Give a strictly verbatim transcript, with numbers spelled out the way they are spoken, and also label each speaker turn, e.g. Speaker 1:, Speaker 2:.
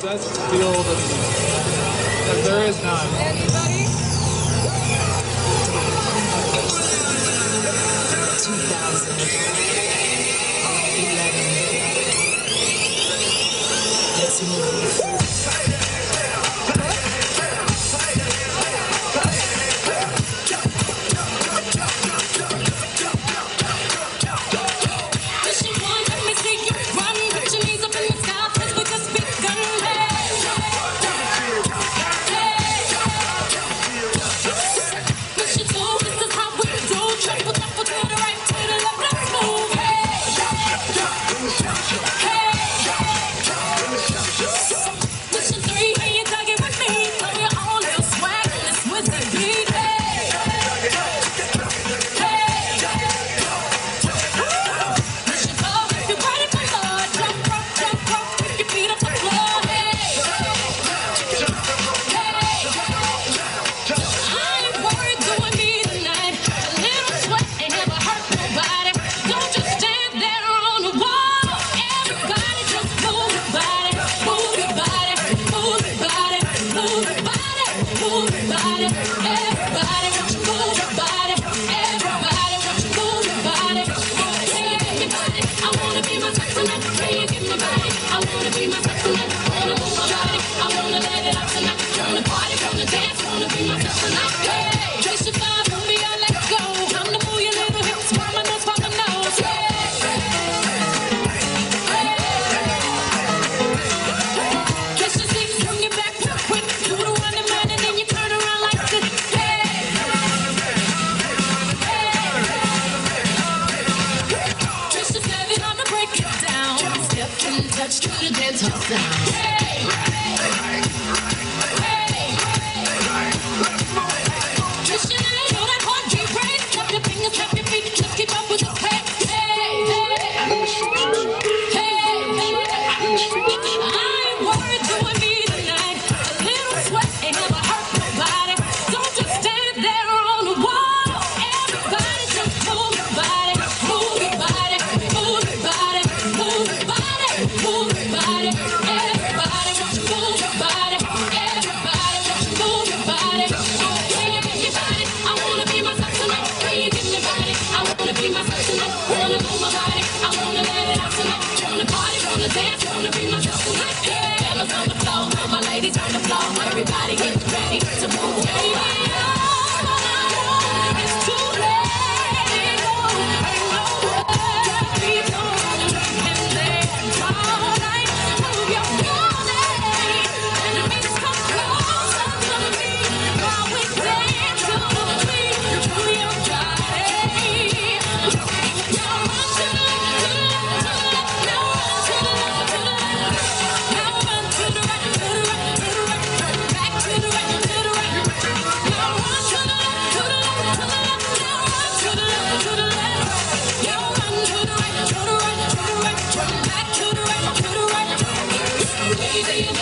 Speaker 1: best feel that, that there is none.
Speaker 2: Anybody? twenty eleven. Let's move. Touch to the dance hall sound. Hey, hey, hey, hey, just you know that heartbeat break. Clap your fingers, clap your feet, just keep up with the pace. Hey, hey, hey, hey, I ain't worried doing me tonight. A little sweat ain't never hurt nobody. Don't just stand there on the wall. Everybody just move your body, move your body, move your body, move your body. Move your body, everybody wants to move your body, everybody wants to move your body. Can you get your body? I wanna be myself tonight. Can you get your body? I wanna be myself tonight. Wanna move my body, I wanna let it out tonight. Wanna party, wanna dance, wanna be myself tonight. Yeah, fellas on the floor, my ladies on the floor. Everybody get ready to move. Baby, it's too late. Ain't no way. Keep on and dance all night. Move your body, and the beats come closer to me while we dance to the beat. Move your body. Now run to the left, now run to the left, now run to the right, to the right, to the right, back to the right, to the right. Now run to the left, to the left, to the left, now run to the left, to the left. Now run to the right, to the right, to the right, back to the right, to the right. Baby,